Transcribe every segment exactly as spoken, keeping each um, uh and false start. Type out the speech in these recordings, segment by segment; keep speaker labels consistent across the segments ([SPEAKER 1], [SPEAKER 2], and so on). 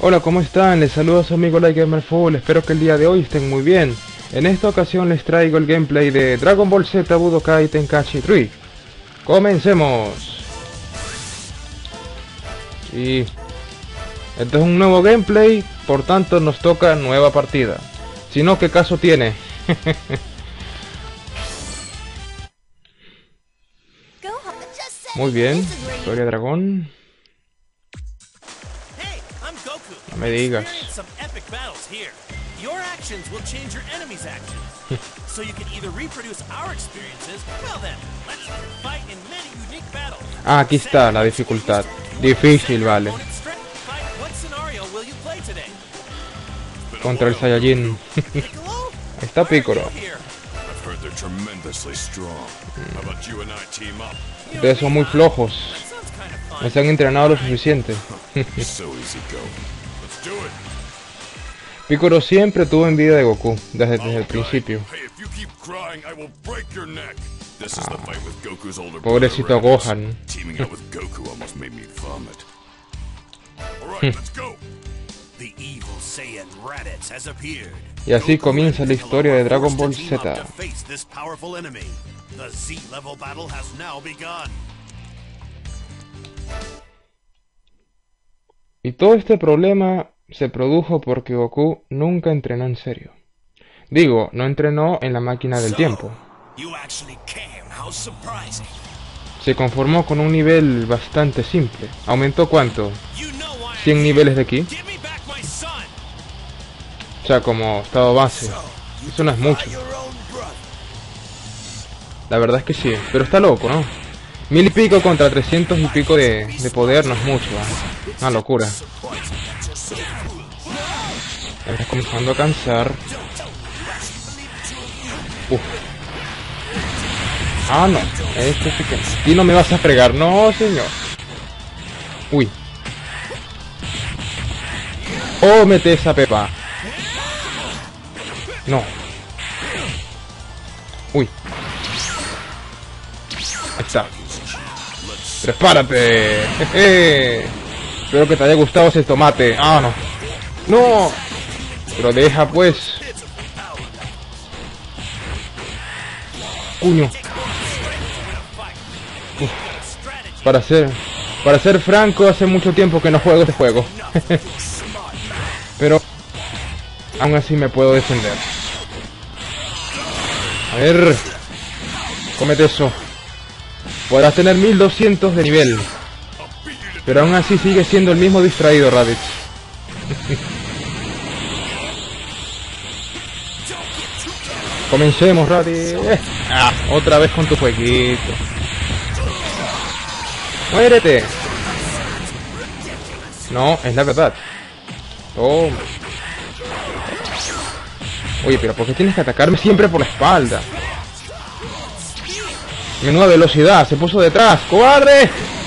[SPEAKER 1] Hola, ¿cómo están? Les saludo a su amigo LightGamerFull, espero que el día de hoy estén muy bien. En esta ocasión les traigo el gameplay de Dragon Ball Z Budokai Tenkaichi tres. ¡Comencemos! Y este es un nuevo gameplay, por tanto nos toca nueva partida. Si no, ¿qué caso tiene? Muy bien, historia dragón. No me digas. Ah, aquí está la dificultad. Difícil, vale. Contra el Saiyajin. Ahí está Piccolo. Ustedes son muy flojos. No se han entrenado lo suficiente. Piccolo siempre tuvo envidia de Goku, desde, desde el principio. Ah, pobrecito Gohan. Y así comienza la historia de Dragon Ball Z. Y todo este problema se produjo porque Goku nunca entrenó en serio. Digo, no entrenó en la máquina del tiempo. Se conformó con un nivel bastante simple. ¿Aumentó cuánto? ¿cien niveles de ki? O sea, como estado base. Eso no es mucho. La verdad es que sí, pero está loco, ¿no? Mil y pico contra trescientos y pico de, de poder no es mucho, ¿eh? Una locura. Me está comenzando a cansar. Uf. Ah, no. Este sí que... Y no me vas a fregar, no, señor. Uy. Oh, mete esa pepa. No. Uy. Ahí está. ¡Prepárate! Jeje. Espero que te haya gustado ese tomate. Ah, no. ¡No! Pero deja, pues. Cuño. Uf. Para ser... Para ser franco, hace mucho tiempo que no juego este juego. Pero... aún así me puedo defender. A ver... Cómete eso. Podrás tener mil doscientos de nivel, pero aún así sigue siendo el mismo distraído, Raditz. Comencemos, Raditz. Ah, otra vez con tu jueguito. ¡Muérete! No, es la verdad. Toma. Oye, pero ¿por qué tienes que atacarme siempre por la espalda? Menuda velocidad, se puso detrás. ¡Cobarde!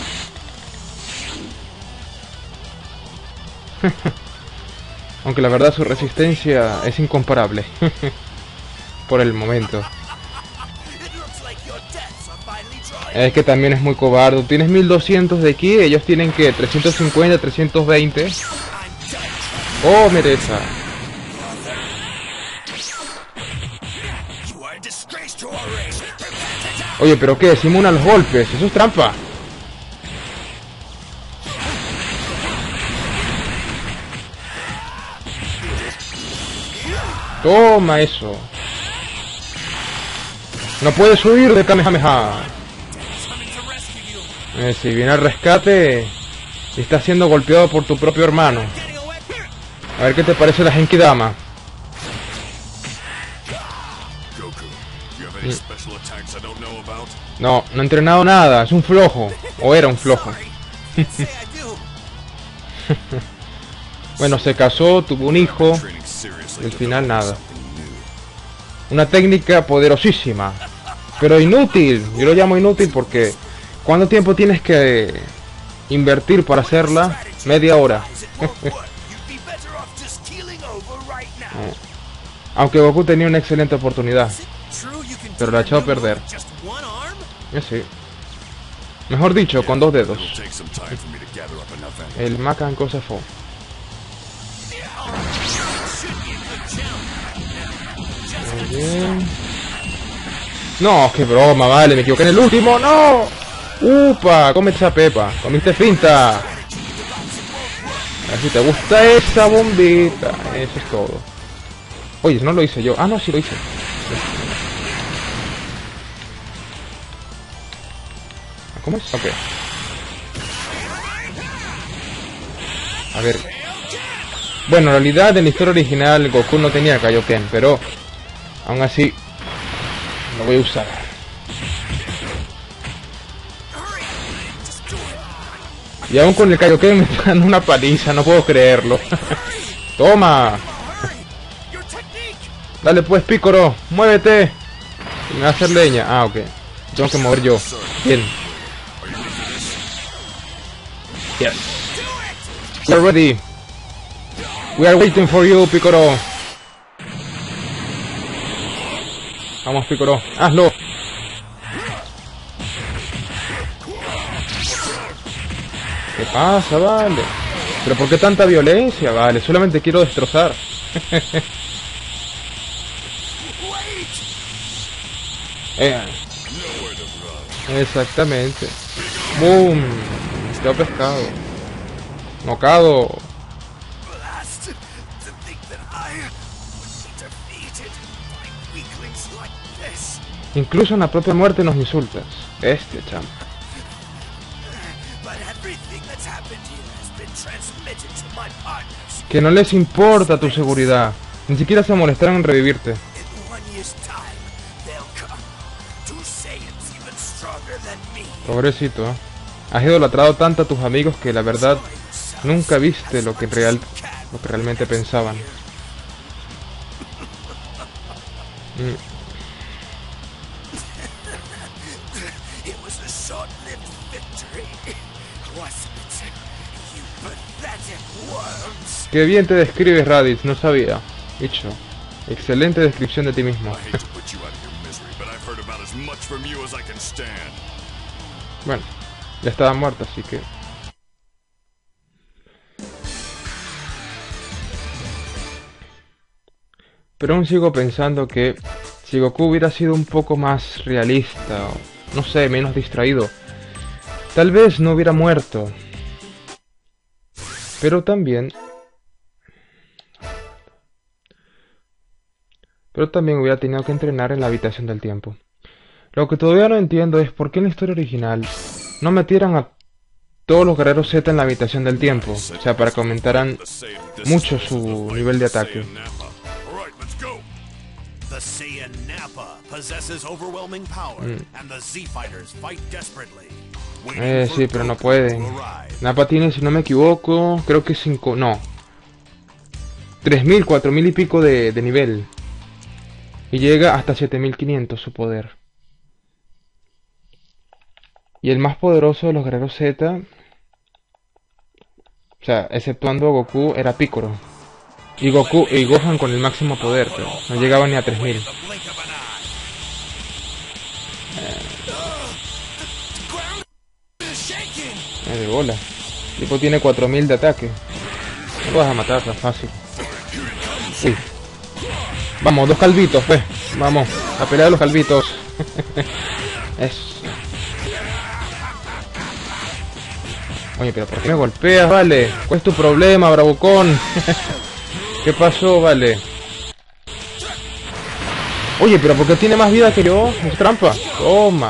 [SPEAKER 1] Aunque la verdad su resistencia es incomparable. Por el momento. Es que también es muy cobarde. Tienes mil doscientos de ki, ellos tienen que trescientos cincuenta, trescientos veinte. Oh, mereza. Oye, ¿pero qué? Simula los golpes. Eso es trampa. Toma eso. No puedes huir de Kamehameha. Eh, si viene al rescate y está siendo golpeado por tu propio hermano. A ver qué te parece la Genkidama. No, no he entrenado nada, es un flojo. O era un flojo. Bueno, se casó, tuvo un hijo. Y al final nada. Una técnica poderosísima, pero inútil. Yo lo llamo inútil porque ¿cuánto tiempo tienes que invertir para hacerla? Media hora. Aunque Goku tenía una excelente oportunidad, pero la echó a perder. Ya sí. Mejor dicho, con dos dedos. El Macan Kosefo. Muy bien. No, qué broma, vale, me equivoqué en el último, no. Upa, come esa pepa, comiste finta. A ver si te gusta esa bombita. Eso es todo. Oye, no lo hice yo. Ah, no, sí lo hice. ¿Cómo es? Ok. A ver. Bueno, en realidad en la historia original Goku no tenía Kaioken, pero aún así lo voy a usar. Y aún con el Kaioken me dan una paliza, no puedo creerlo. Toma. Dale pues, Piccolo, muévete. Me va a hacer leña. Ah, ok. Tengo que mover yo. Bien. Yes. We're ready. We are waiting for you, Piccolo. Vamos, Piccolo, hazlo. ¿Qué pasa, vale? ¿Pero por qué tanta violencia? Vale, solamente quiero destrozar. eh. Exactamente. Boom. Te ha pescado. Nocado. Incluso en la propia muerte nos insultas. Este champ. Que no les importa tu seguridad. Ni siquiera se molestaron en revivirte. Pobrecito, ¿eh? Has idolatrado tanto a tus amigos que la verdad nunca viste lo que, real, lo que realmente pensaban. Mm. Qué bien te describes, Raditz, no sabía. Dicho, excelente descripción de ti mismo. Bueno, ya estaba muerto, así que... Pero aún sigo pensando que si Goku hubiera sido un poco más realista, o no sé, menos distraído, tal vez no hubiera muerto. Pero también... Pero también hubiera tenido que entrenar en la habitación del tiempo. Lo que todavía no entiendo es por qué en la historia original no metieran a todos los guerreros Z en la habitación del tiempo. O sea, para que aumentaran mucho su nivel de ataque. Mm. Eh, sí, pero no pueden. Nappa tiene, si no me equivoco, creo que cinco... No. tres mil, cuatro mil y pico de, de nivel. Y llega hasta siete mil quinientos su poder. Y el más poderoso de los guerreros Z, o sea, exceptuando a Goku, era Piccolo. Y Goku y Gohan con el máximo poder, pero no llegaban ni a tres mil. Eh, de bola. El tipo tiene cuatro mil de ataque. No lo vas a matar tan fácil. Uy. Vamos, dos calvitos, pues. Vamos, a pelear a los calvitos. Eso. Oye, pero ¿por qué me golpeas, vale? ¿Cuál es tu problema, bravucón? ¿Qué pasó, vale? Oye, pero ¿por qué tiene más vida que yo? Es trampa. Toma.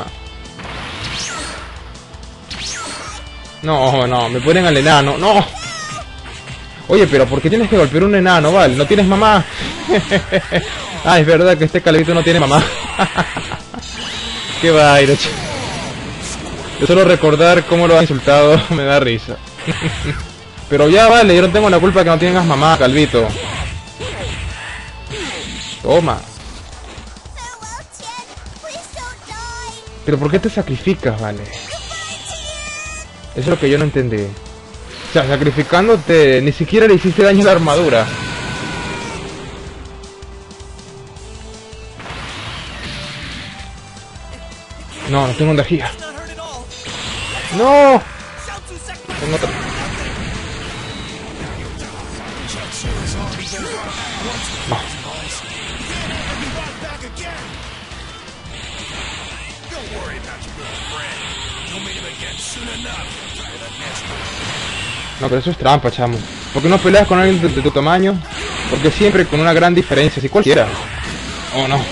[SPEAKER 1] No, no, me ponen al enano. No. Oye, pero ¿por qué tienes que golpear un enano, vale? ¿No tienes mamá? Ah, es verdad que este calvito no tiene mamá. Qué vaina. Yo solo recordar cómo lo ha insultado me da risa. Pero ya vale, yo no tengo la culpa que no tengas mamá, calvito. Toma. Pero ¿por qué te sacrificas, vale? Eso es lo que yo no entendí. O sea, sacrificándote, ni siquiera le hiciste daño a la armadura. No, no tengo energía. No. Tengo otra. No. No, pero eso es trampa, chamo. ¿Por qué no peleas con alguien de, de tu tamaño? Porque siempre con una gran diferencia, si cualquiera. Oh, no.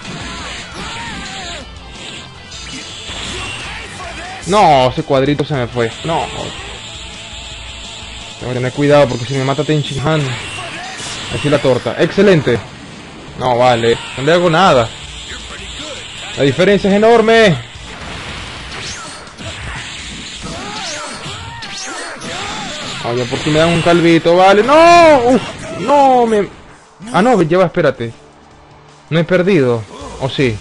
[SPEAKER 1] No, ese cuadrito se me fue. No. Tengo que tener cuidado porque si me mata Tenchi Han. Así la torta. Excelente. No, vale. No le hago nada. La diferencia es enorme. Oye, ¿por qué me dan un calvito? Vale. ¡No! Uf, no, me... Ah, no, lleva, espérate. No he perdido. ¿O sí?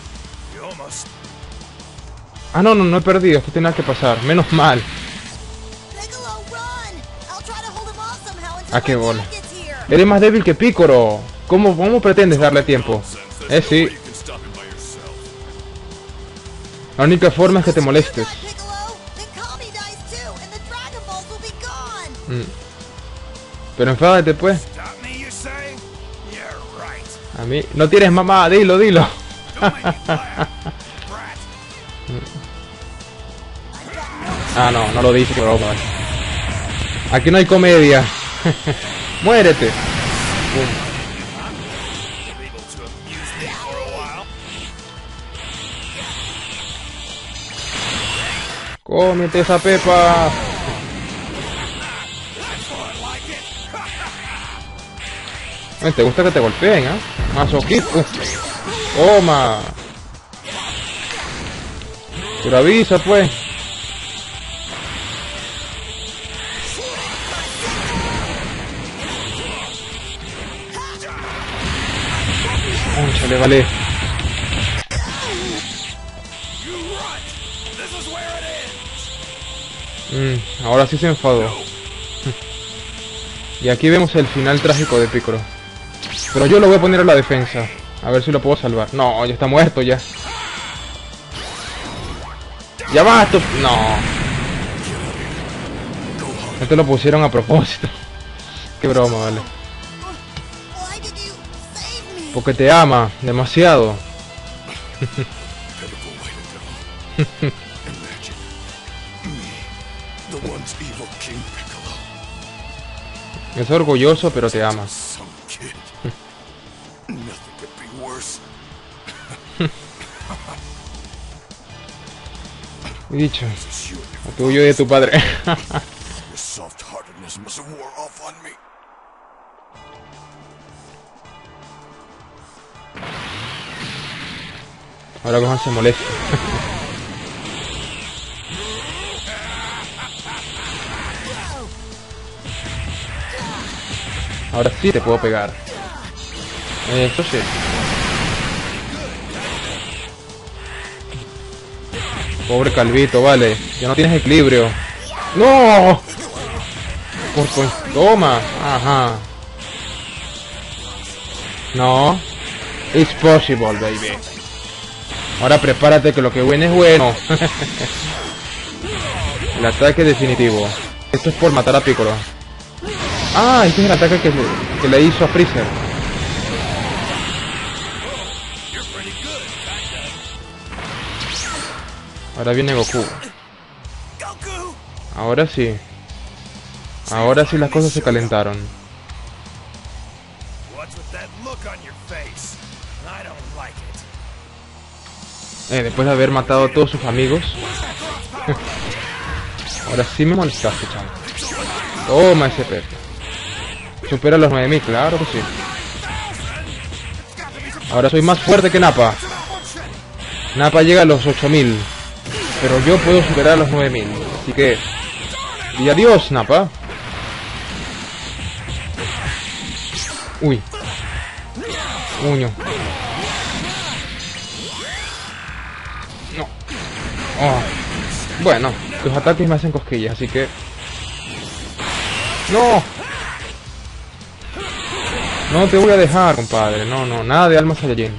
[SPEAKER 1] Ah, no, no, no he perdido. Esto tenía que pasar. Menos mal. Ah, qué bola. Eres más débil que Piccolo. ¿Cómo, cómo pretendes darle tiempo? Eh, sí. La única forma es que te molestes. Mm. Pero enfádate, pues. A mí... No tienes mamá, dilo, dilo. Ah, no, no lo dice, que broma. Aquí no hay comedia. Muérete. Pum. Cómete esa pepa. Eh, ¿Te gusta que te golpeen, eh? Masoquista. Toma. Pero avisa, pues. Cónchale, vale. Mm, ahora sí se enfadó. Y aquí vemos el final trágico de Piccolo. Pero yo lo voy a poner a la defensa. A ver si lo puedo salvar. No, ya está muerto ya. Ya basta. No. Esto lo pusieron a propósito. Qué broma, vale. Porque te ama demasiado. Es orgulloso, pero te ama. Dicho, a tuyo y de tu padre. Ahora Gohan se molesta. Ahora sí te puedo pegar. Eso sí. Pobre calvito, vale. Ya no tienes equilibrio. ¡No! Por, por, toma. Ajá. No. It's possible, baby. Ahora prepárate que lo que viene es bueno. El ataque definitivo. Esto es por matar a Piccolo. Ah, este es el ataque que, que le hizo a Freezer. Ahora viene Goku. Ahora sí. Ahora sí las cosas se calentaron. Eh, después de haber matado a todos sus amigos. Ahora sí me molestaste, chaval. Toma ese perro. Supera los nueve mil, claro que sí. Ahora soy más fuerte que Nappa. Nappa llega a los ocho mil. Pero yo puedo superar los nueve mil. Así que... Y adiós, Nappa. Uy. Uño. No. Oh. Bueno, tus ataques me hacen cosquillas, así que... ¡No! No te voy a dejar, compadre. No, no, nada de alma Saiyajin.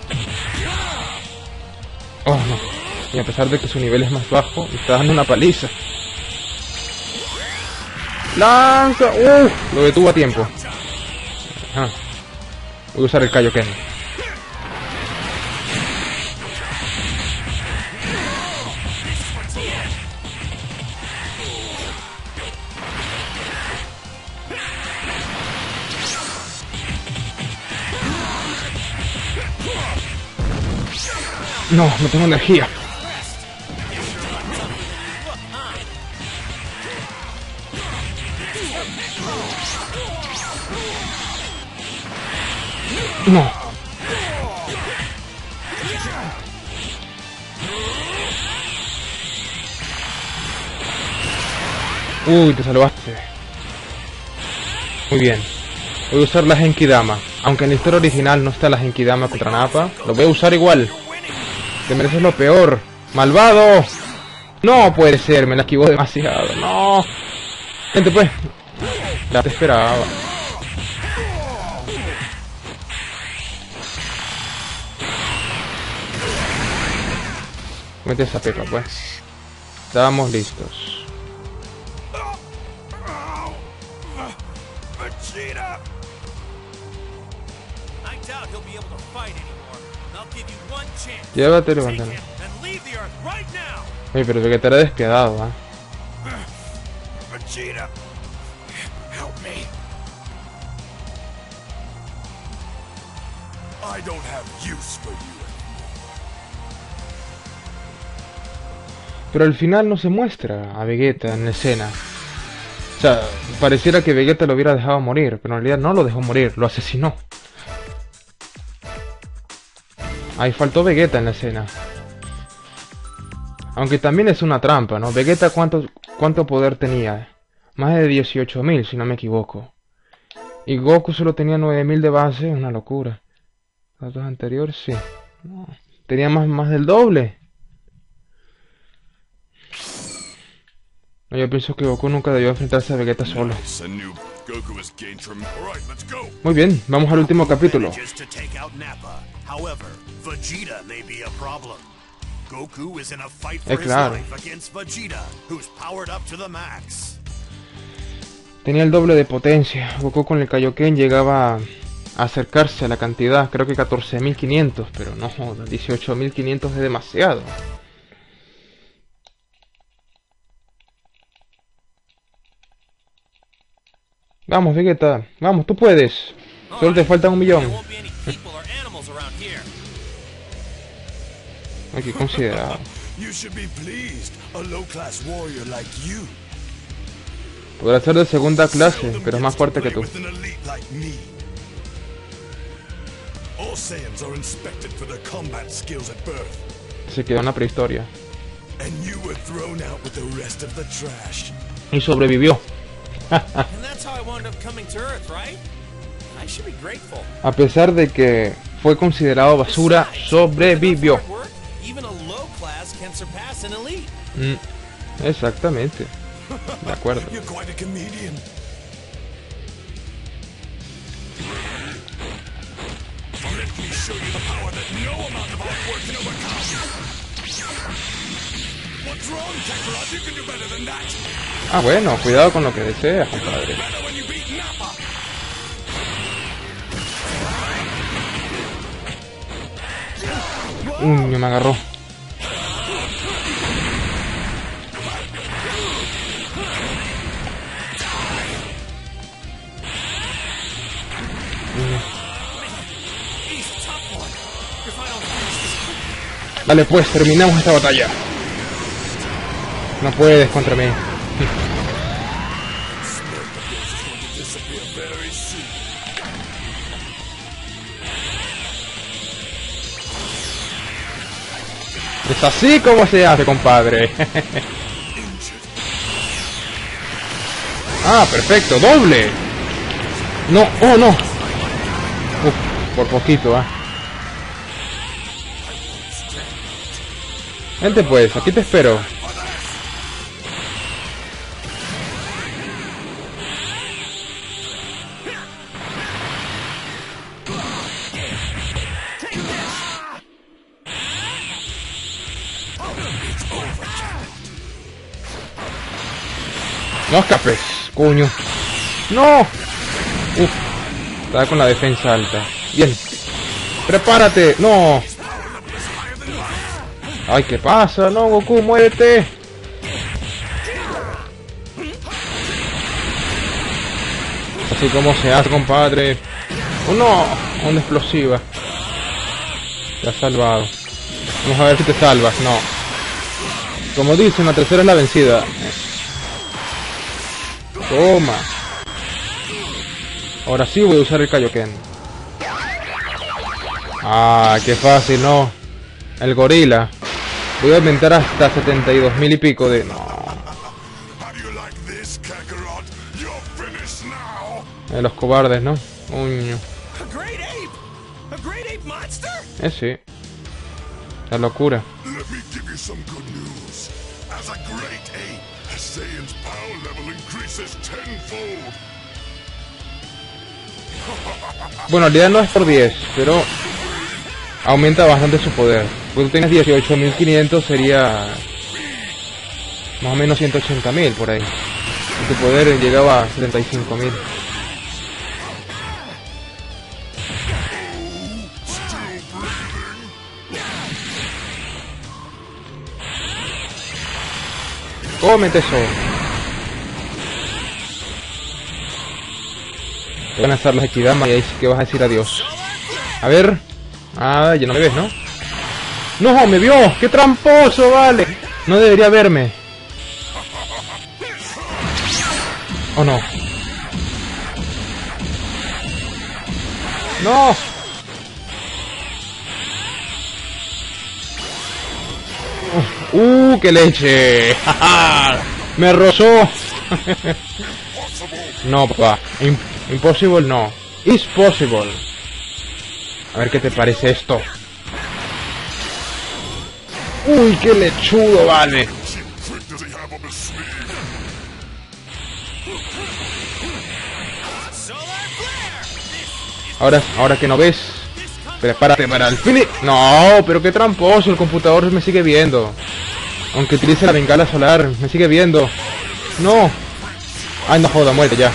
[SPEAKER 1] Oh, no. Y a pesar de que su nivel es más bajo, me está dando una paliza. ¡Lanza! ¡Uh! Lo detuvo a tiempo. Ah. Voy a usar el Kaioken. No, no tengo energía. No. Uy, te salvaste. Muy bien. Voy a usar la Genkidama. Aunque en la historia original no está la Genkidama contra Nappa, lo voy a usar igual. Te mereces lo peor. ¡Malvado! No puede ser, me la esquivó demasiado. No. Gente, pues. Ya te esperaba. Mete esa pepa, pues. Estábamos listos. Llévate, levántalo. Oye, pero Vegeta era despiadado, ¿eh? Pero al final no se muestra a Vegeta en la escena. O sea, pareciera que Vegeta lo hubiera dejado morir, pero en realidad no lo dejó morir, lo asesinó. Ahí faltó Vegeta en la escena. Aunque también es una trampa, ¿no? Vegeta, ¿cuánto, cuánto poder tenía? Más de dieciocho mil, si no me equivoco. Y Goku solo tenía nueve mil de base, una locura. Los dos anteriores, sí. No, tenía más, más del doble. No, yo pienso que Goku nunca debió enfrentarse a Vegeta solo. Muy bien, vamos al último capítulo. Es claro. Tenía el doble de potencia. Goku con el Kaioken llegaba a acercarse a la cantidad, creo que catorce mil quinientos, pero no, dieciocho mil quinientos es demasiado. Vamos, Vegeta, vamos, tú puedes. Solo te falta un millón. Hay que considerar. Podrá ser de segunda clase, pero es más fuerte que tú. Se quedó en la prehistoria. Y sobrevivió. A pesar de que fue considerado basura, sobrevivió. Mm, exactamente. De acuerdo. Ah, bueno, cuidado con lo que deseas, compadre. Uy, me agarró. Dale pues, terminamos esta batalla. No puedes contra mí. Es así como se hace, compadre. Ah, perfecto, doble. No, oh no. Uf, por poquito, ah. Vente pues, aquí te espero. No escapes, coño. No. Uf. Estaba con la defensa alta. Bien. ¡Prepárate! ¡No! ¡Ay, qué pasa! ¡No, Goku, muérete! Así como se hace, compadre. ¡Oh, no! Onda explosiva. Te has salvado. Vamos a ver si te salvas. No. Como dicen, la tercera es la vencida. Toma. Ahora sí voy a usar el Kaioken. Ah, qué fácil, ¿no? El gorila. Voy a aumentar hasta setenta y dos mil y pico de... No. Eh, los cobardes, ¿no? Uño. Eh, sí. La locura. Bueno, en realidad no es por diez, pero aumenta bastante su poder. Cuando tienes dieciocho mil quinientos sería más o menos ciento ochenta mil por ahí. Y tu poder llegaba a setenta y cinco mil. Cómete eso. Te van a estar los Equidama y ahí sí que vas a decir adiós. A ver. Ah, ya no me ves, ¿no? ¡No! ¡Me vio! ¡Qué tramposo, vale! No debería verme. ¿O no? ¡No! ¡Uh, qué leche! ¡Me rozó! No, papá. Im impossible no. It's possible. A ver qué te parece esto. ¡Uy, qué lechudo, vale! Ahora, ahora que no ves, prepárate para el finish. No, pero qué tramposo, el computador me sigue viendo. Aunque utilice la bengala solar, me sigue viendo. No. Ay, no joda, muerte ya.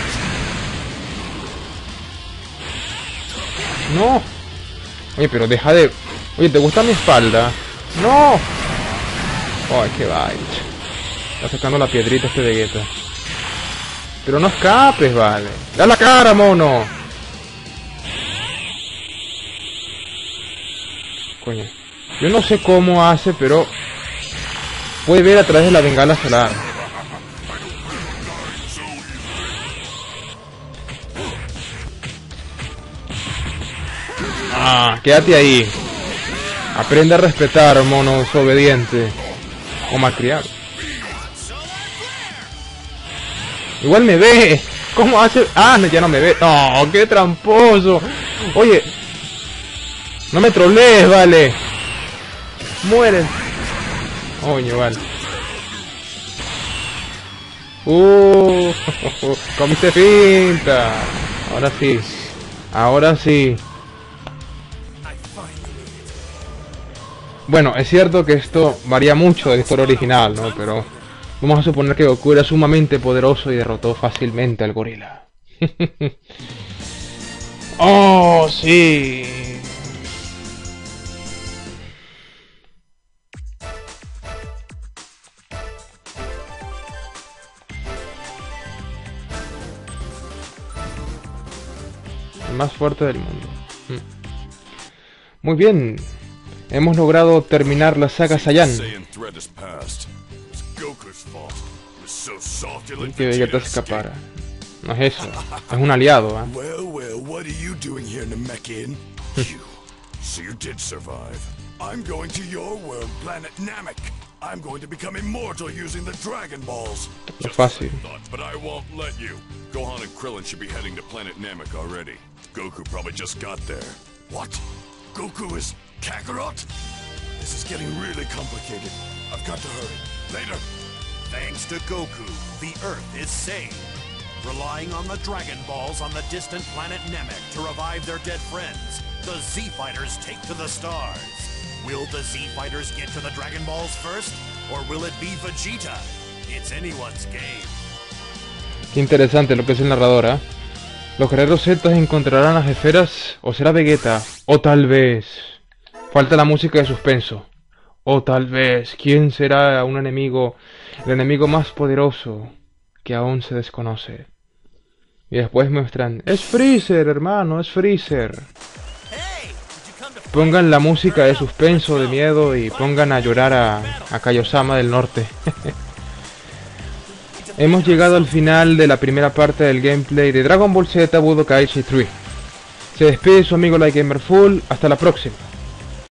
[SPEAKER 1] No. Oye, pero deja de... Oye, ¿te gusta mi espalda? No. Ay, qué vaina. Está sacando la piedrita este Vegeta. Pero no escapes, vale. ¡Da la cara, mono! Coño. Yo no sé cómo hace, pero... puede ver a través de la bengala solar. Ah, quédate ahí. Aprende a respetar, mono desobediente. O malcriado. Igual me ve. ¿Cómo hace? Ah, no, ya no me ve. No, qué tramposo. Oye. No me trolees, vale. Muere. Oye, vale. Uh, comiste finta. Ahora sí. Ahora sí. Bueno, es cierto que esto varía mucho de la historia original, ¿no? Pero vamos a suponer que Goku era sumamente poderoso y derrotó fácilmente al gorila. ¡Oh, sí! El más fuerte del mundo. Muy bien. Hemos logrado terminar la saga Saiyan. Y que Vegeta se escapara. No es eso, es un aliado, ¿eh?
[SPEAKER 2] Well, well, what are you doing here, Namekian? So you did survive. I'm going to your world, planet Namek. I'm going to become immortal using the Dragon Balls.
[SPEAKER 1] Es fácil.
[SPEAKER 2] But I won't let you. Gohan and Krillin should be heading to planet Namek already. Goku probably just got there. What? Goku is Kakarot? This is getting really complicated. I've got to hurry. Later.
[SPEAKER 3] Thanks to Goku, the Earth is saved. Relying on the Dragon Balls on the distant planet Namek to revive their dead friends, the Z-Fighters take to the stars. Will the Z-Fighters get to the Dragon Balls first? Or will it be Vegeta? It's anyone's game.
[SPEAKER 1] Qué interesante lo que es el narrador, ¿eh? Los guerreros Z encontrarán las esferas, o será Vegeta, o tal vez... Falta la música de suspenso. O tal vez, ¿quién será un enemigo, el enemigo más poderoso que aún se desconoce? Y después muestran, es Freezer, hermano, es Freezer. Pongan la música de suspenso, de miedo, y pongan a llorar a, a Kaiosama del Norte. Hemos llegado al final de la primera parte del gameplay de Dragon Ball Z Budokaichi tres. Se despide su amigo Light Gamer Full, hasta la próxima.